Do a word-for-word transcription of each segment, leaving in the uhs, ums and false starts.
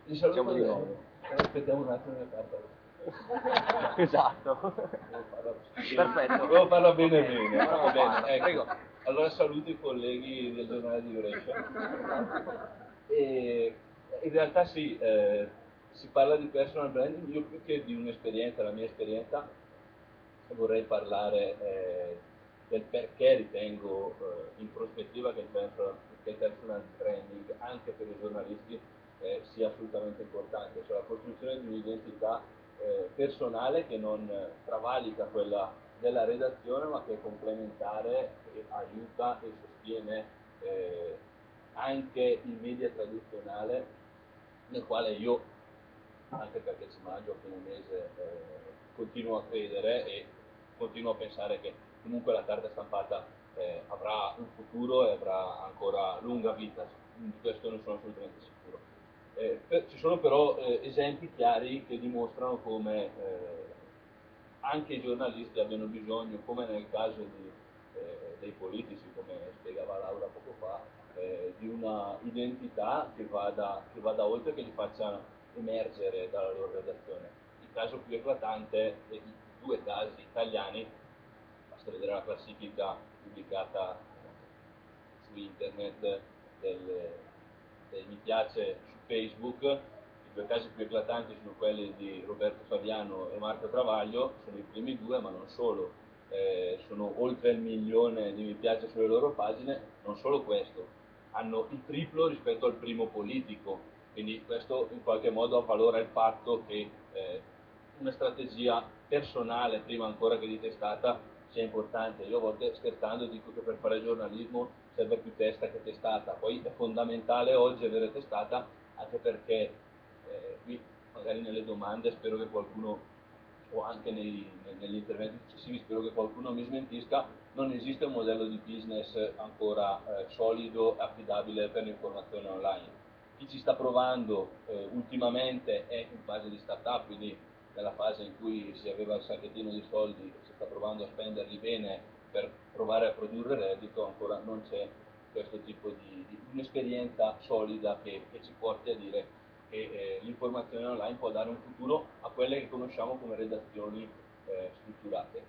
Vi saluto Siamo di bene. nuovo. Aspettiamo un attimo che carta. Esatto. Perfetto. Devo farla bene bene. No, Va bene, farla, ecco. prego. Allora saluto i colleghi del giornale di Brescia. E in realtà sì, eh, si parla di personal branding, io più che di un'esperienza, la mia esperienza, vorrei parlare eh, del perché ritengo eh, in prospettiva che il personal, che il personal branding anche per i giornalisti eh, sia assolutamente importante, cioè la costruzione di un'identità eh, personale che non travalica quella della redazione ma che è complementare e aiuta e sostiene eh, anche il media tradizionale nel quale io, anche perché ci mangio a fine mese, eh, continuo a credere e continuo a pensare che comunque la carta stampata eh, avrà un futuro e avrà ancora lunga vita, di questo ne sono assolutamente sicuro. Eh, per, ci sono però eh, esempi chiari che dimostrano come eh, anche i giornalisti abbiano bisogno, come nel caso di, eh, dei politici, come spiegava Laura poco fa, eh, di una identità che vada, che vada oltre, che li faccia emergere dalla loro redazione. Il caso più eclatante è i due casi italiani, basta vedere la classifica pubblicata su internet del, del mi piace su Facebook. I due casi più eclatanti sono quelli di Roberto Fabiano e Marco Travaglio, sono i primi due, ma non solo, eh, sono oltre il milione di mi piace sulle loro pagine. Non solo questo, hanno il triplo rispetto al primo politico, quindi questo in qualche modo avvalora il fatto che eh, una strategia personale, prima ancora che di testata, sia importante. Io a volte scherzando dico che per fare giornalismo serve più testa che testata, poi è fondamentale oggi avere testata, anche perché eh, qui magari nelle domande spero che qualcuno, o anche nei, negli interventi successivi spero che qualcuno mi smentisca, non esiste un modello di business ancora eh, solido e affidabile per l'informazione online. Chi ci sta provando eh, ultimamente è in fase di startup, quindi nella fase in cui si aveva il sacchettino di soldi, si sta provando a spenderli bene per provare a produrre reddito, ancora non c'è questo tipo di, di un'esperienza solida che, che ci porti a dire che eh, l'informazione online può dare un futuro a quelle che conosciamo come redazioni eh, strutturate,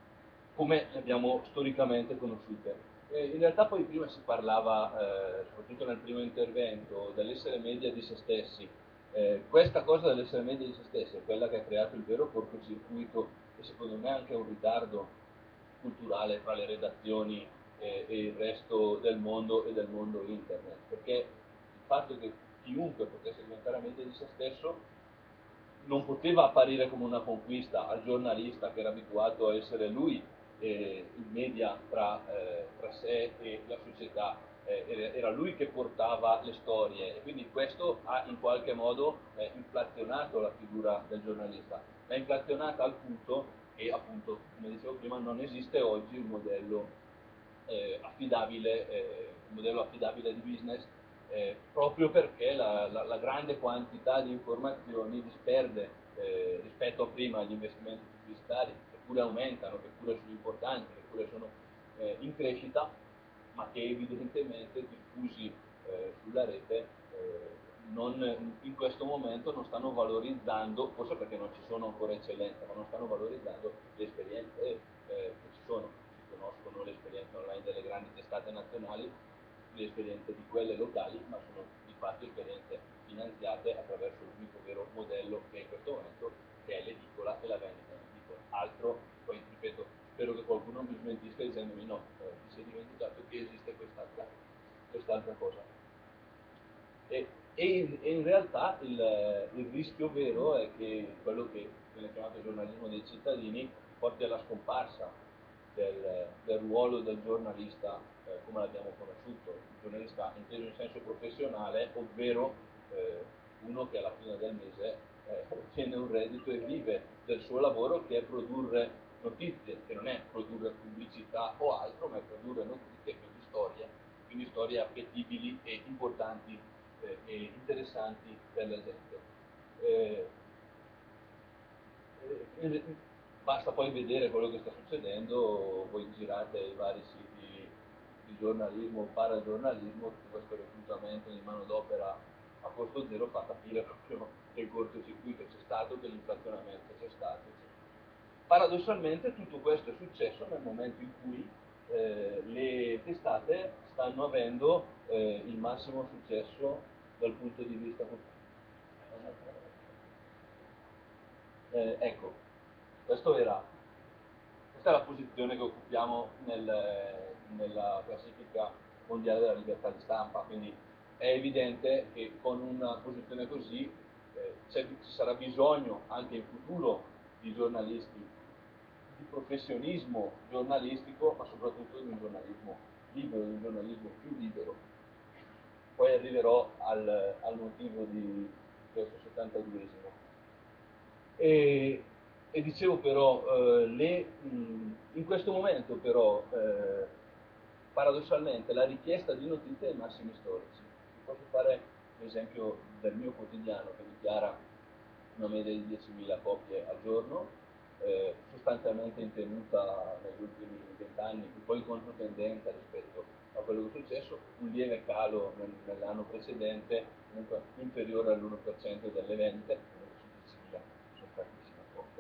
come le abbiamo storicamente conosciute. Eh, in realtà poi prima si parlava, eh, soprattutto nel primo intervento, dell'essere media di se stessi. Eh, questa cosa dell'essere media di se stessi è quella che ha creato il vero cortocircuito e secondo me anche un ritardo culturale tra le redazioni eh, e il resto del mondo e del mondo internet, perché il fatto che chiunque potesse diventare media di se stesso non poteva apparire come una conquista al giornalista che era abituato a essere lui eh, il media tra, eh, tra sé e la società, eh, era lui che portava le storie e quindi questo ha in qualche modo eh, inflazionato la figura del giornalista, l'ha inflazionata al punto che appunto, come dicevo prima, non esiste oggi un modello eh, affidabile, eh, un modello affidabile di business eh, proprio perché la, la, la grande quantità di informazioni disperde eh, rispetto a prima gli investimenti pubblicitari, che pure aumentano, che pure sono importanti, che pure sono eh, in crescita, ma che evidentemente diffusi eh, sulla rete eh, non, in questo momento non stanno valorizzando, forse perché non ci sono ancora eccellenze, ma non stanno valorizzando le esperienze eh, che ci sono. Si conoscono le esperienze online delle grandi testate nazionali, le esperienze di quelle locali, ma sono di fatto esperienze finanziate attraverso l'unico vero modello che è in questo momento, che è l'edicola e la vendita in edicola. Altro, poi ripeto, spero che qualcuno mi smentisca dicendomi no, eh, ti sei dimenticato che esiste quest'altra, quest'altra cosa. E, e, in, e in realtà il, il rischio vero è che quello che viene chiamato giornalismo dei cittadini porti alla scomparsa del, del ruolo del giornalista eh, come l'abbiamo conosciuto, il giornalista inteso in senso professionale, ovvero eh, uno che alla fine del mese eh, ottiene un reddito e vive del suo lavoro, che è produrre notizie, che non è produrre pubblicità o altro, ma è produrre notizie, quindi storie, quindi storie appetibili e importanti eh, e interessanti per la gente. Eh, eh, basta poi vedere quello che sta succedendo, voi girate i vari siti di giornalismo o paragiornalismo, tutto questo reclutamento di manodopera a costo zero fa capire proprio che il cortocircuito c'è stato, che l'inflazionamento c'è stato. Paradossalmente tutto questo è successo nel momento in cui eh, le testate stanno avendo eh, il massimo successo dal punto di vista eh, ecco, questo era, questa è la posizione che occupiamo nel, nella classifica mondiale della libertà di stampa, quindi è evidente che con una posizione così eh, ci sarà bisogno anche in futuro di giornalisti, di professionismo giornalistico, ma soprattutto di un giornalismo libero, di un giornalismo più libero. Poi arriverò al, al motivo di questo settantaduesimo. E, e dicevo però, eh, le, mh, in questo momento però, eh, paradossalmente, la richiesta di notizie ai massimi storici. Vi posso fare l'esempio del mio quotidiano che dichiara una media di diecimila copie al giorno, eh, sostanzialmente in tenuta negli ultimi vent'anni, un po' in controtendenza rispetto a quello che è successo, un lieve calo nel, nell'anno precedente, comunque inferiore all'uno per cento delle vendite, su diecimila sono tantissime copie,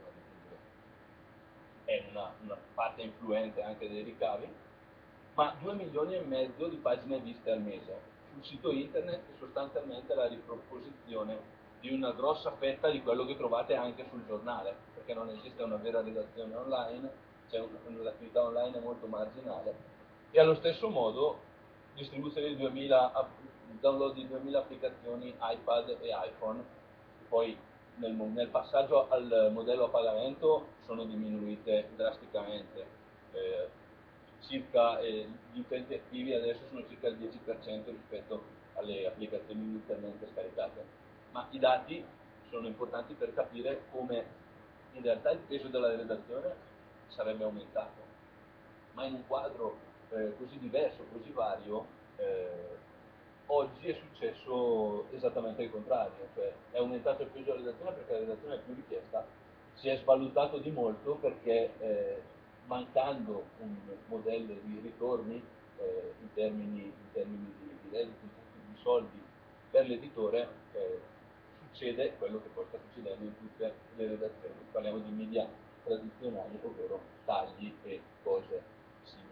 è una, una parte influente anche dei ricavi, ma due milioni e mezzo di pagine viste al mese. Sul sito internet sostanzialmente la riproposizione di una grossa fetta di quello che trovate anche sul giornale, perché non esiste una vera redazione online, c'è un, l'attività online è molto marginale, e allo stesso modo distribuzione di duemila, download di duemila applicazioni iPad e iPhone, poi nel, nel passaggio al modello a pagamento sono diminuite drasticamente. Eh, circa, eh, gli utenti attivi adesso sono circa il dieci per cento rispetto alle applicazioni inizialmente scaricate, ma i dati sono importanti per capire come in realtà il peso della redazione sarebbe aumentato, ma in un quadro eh, così diverso, così vario, eh, oggi è successo esattamente il contrario, cioè è aumentato il peso della redazione perché la redazione è più richiesta, si è svalutato di molto perché eh, mancando un modello di ritorni eh, in termini, in termini di, di redditi, di soldi per l'editore, eh, succede quello che poi sta succedendo in tutte le redazioni. Parliamo di media tradizionali, ovvero tagli e cose simili.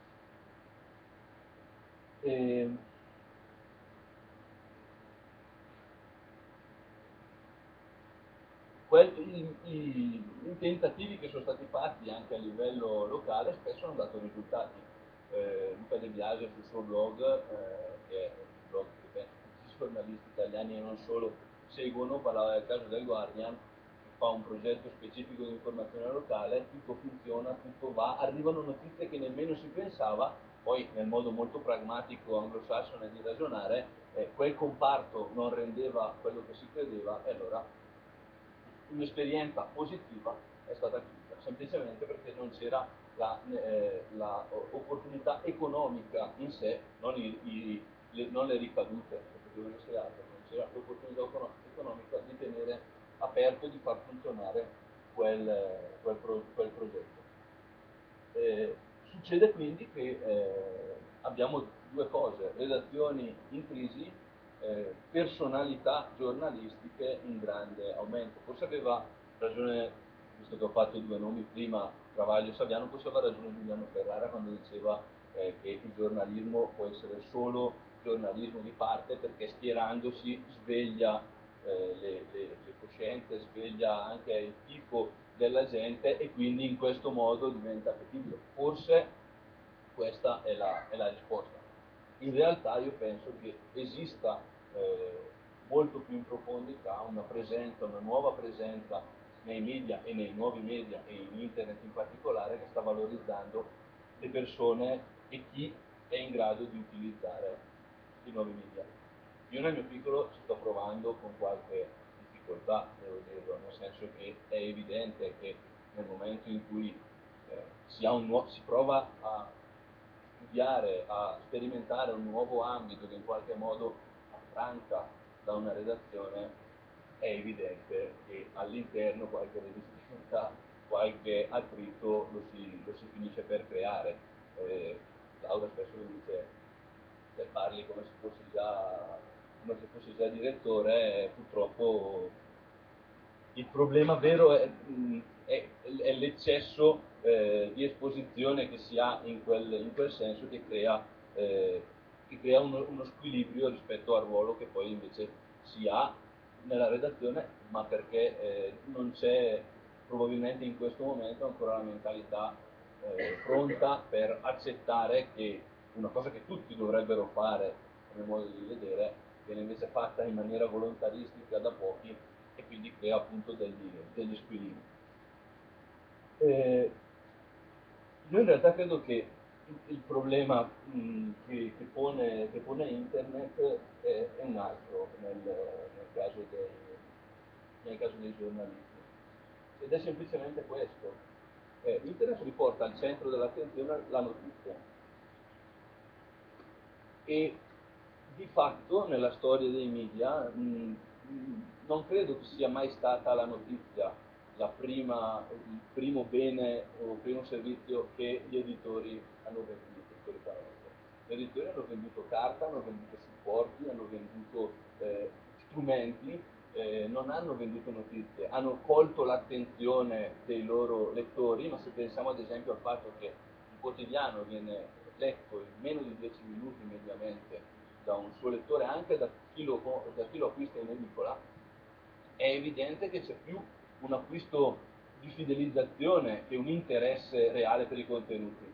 E, quel, i, i, I tentativi che sono stati fatti anche a livello locale spesso hanno dato risultati. Eh, Luca De Biase sul suo blog, eh, che è un blog che penso tutti i giornalisti italiani e non solo seguono, parlava del caso del Guardian, fa un progetto specifico di informazione locale, tutto funziona, tutto va, arrivano notizie che nemmeno si pensava, poi nel modo molto pragmatico anglosassone di ragionare, eh, quel comparto non rendeva quello che si credeva e allora un'esperienza positiva è stata chiusa, semplicemente perché non c'era l'opportunità eh, economica in sé, non, i, i, le, non le ricadute, perché doveva essere altro, non c'era l'opportunità economica di tenere aperto e di far funzionare quel, quel, pro, quel progetto. Eh, succede quindi che eh, abbiamo due cose, redazioni in crisi, eh, personalità giornalistiche in grande aumento. Forse aveva ragione, visto che ho fatto due nomi prima, Travaglio e Saviano, forse aveva ragione Giuliano Ferrara quando diceva eh, che il giornalismo può essere solo giornalismo di parte perché schierandosi sveglia eh, le, le, le coscienze, sveglia anche il tifo della gente e quindi in questo modo diventa appetibile. Forse questa è la, è la risposta. In realtà io penso che esista eh, molto più in profondità una presenza, una nuova presenza nei media e nei nuovi media e in internet in particolare che sta valorizzando le persone e chi è in grado di utilizzare i nuovi media. Io nel mio piccolo ci sto provando con qualche difficoltà, devo dirlo, nel senso che è evidente che nel momento in cui eh, si, ha un nuovo, si prova a studiare, a sperimentare un nuovo ambito che in qualche modo affranca da una redazione, è evidente che all'interno qualche resistenza, qualche attrito lo si, lo si finisce per creare. Eh, Laura spesso mi dice, se parli come se fossi già come se fosse già direttore, eh, purtroppo il problema vero è, è, è l'eccesso eh, di esposizione che si ha in quel, in quel senso, che crea, eh, che crea uno, uno squilibrio rispetto al ruolo che poi invece si ha nella redazione, ma perché eh, non c'è probabilmente in questo momento ancora la mentalità eh, pronta per accettare che una cosa che tutti dovrebbero fare, come modo di vedere, viene invece fatta in maniera volontaristica da pochi e quindi crea appunto degli, degli squilibri. Eh, io in realtà credo che il, il problema mh, che, che, pone, che, pone, internet è, è un altro nel, nel, caso dei, nel, caso dei, giornalisti, ed è semplicemente questo. Eh, internet riporta al centro dell'attenzione la notizia, e di fatto nella storia dei media mh, mh, non credo che sia mai stata la notizia la prima, il primo bene o il primo servizio che gli editori hanno venduto storicamente. Gli editori hanno venduto carta, hanno venduto supporti, hanno venduto eh, strumenti, eh, non hanno venduto notizie, hanno colto l'attenzione dei loro lettori, ma se pensiamo ad esempio al fatto che il quotidiano viene letto in meno di dieci minuti mediamente da un suo lettore, anche da chi lo, da chi lo acquista in edicola, è evidente che c'è più un acquisto di fidelizzazione che un interesse reale per i contenuti.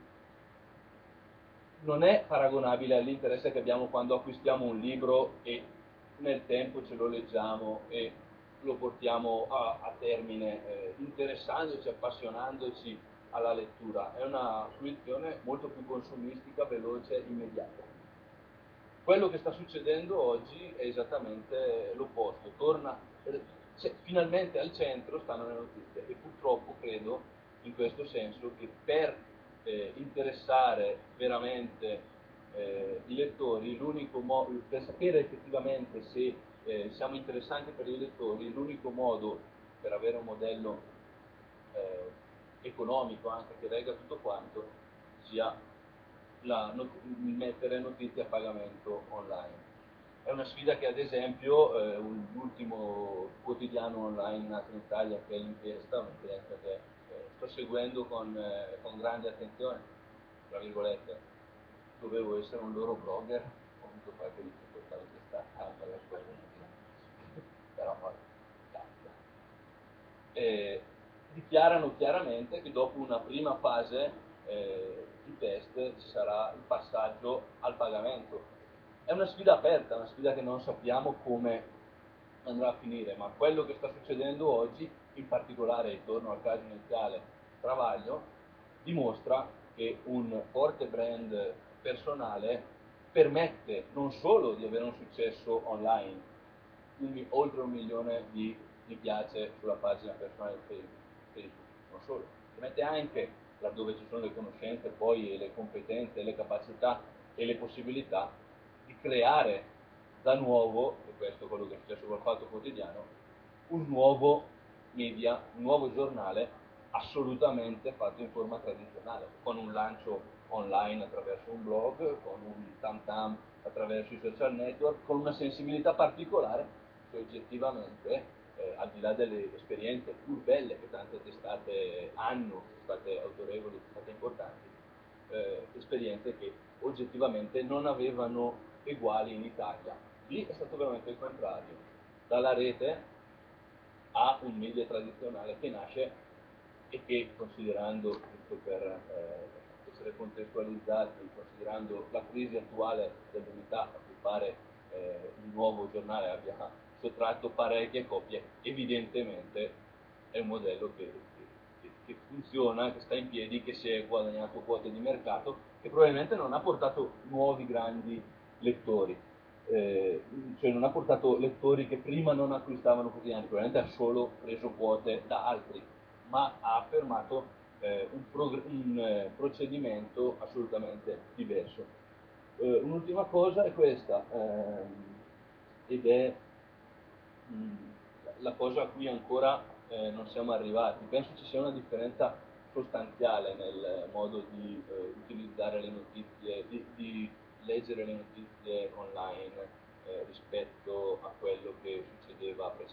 Non è paragonabile all'interesse che abbiamo quando acquistiamo un libro e nel tempo ce lo leggiamo e lo portiamo a, a termine, eh, interessandoci, appassionandoci alla lettura. È una fruizione molto più consumistica, veloce, immediata. Quello che sta succedendo oggi è esattamente l'opposto, torna, cioè, finalmente al centro stanno le notizie, e purtroppo credo in questo senso che per eh, interessare veramente eh, i lettori, l'unico modo, per sapere effettivamente se eh, siamo interessanti per i lettori, l'unico modo per avere un modello eh, economico anche che regga tutto quanto sia la not- mettere notizie a pagamento online. È una sfida che ad esempio eh, un, l'ultimo quotidiano online nato in Italia, che è l'Inchiesta, un'inchiesta che eh, sto seguendo con, eh, con grande attenzione, tra virgolette, dovevo essere un loro blogger, ho avuto qualche difficoltà in questa camera, però poi capita. Eh, dichiarano chiaramente che dopo una prima fase eh, di test ci sarà il passaggio al pagamento. È una sfida aperta, una sfida che non sappiamo come andrà a finire, ma quello che sta succedendo oggi, in particolare, e torno al caso iniziale, Travaglio, dimostra che un forte brand personale permette non solo di avere un successo online, quindi oltre un milione di mi piace sulla pagina personale Facebook, Facebook, non solo, permette anche, laddove ci sono le conoscenze, poi le competenze, le capacità e le possibilità, di creare da nuovo, e questo è quello che è successo col Fatto Quotidiano, un nuovo media, un nuovo giornale assolutamente fatto in forma tradizionale, con un lancio online attraverso un blog, con un tam tam attraverso i social network, con una sensibilità particolare che oggettivamente, eh, al di là delle esperienze pur belle che tante testate hanno, state autorevoli, state importanti, eh, esperienze che oggettivamente non avevano eguali in Italia. Lì è stato veramente il contrario, dalla rete a un media tradizionale che nasce e che, considerando, giusto per eh, essere contestualizzati, considerando la crisi attuale dell'unità a cui pare eh, il nuovo giornale abbia sottratto parecchie copie, evidentemente è un modello che, che, che funziona, che sta in piedi, che si è guadagnato quote di mercato, che probabilmente non ha portato nuovi grandi lettori. Eh, cioè non ha portato lettori che prima non acquistavano quotidiani, probabilmente ha solo preso quote da altri, ma ha affermato eh, un, prog- un eh, procedimento assolutamente diverso. Eh, un'ultima cosa è questa, ehm, ed è mh, la cosa a cui ancora eh, non siamo arrivati. Penso ci sia una differenza sostanziale nel modo di eh, utilizzare le notizie, di, di leggere le notizie online eh, rispetto a quello che succedeva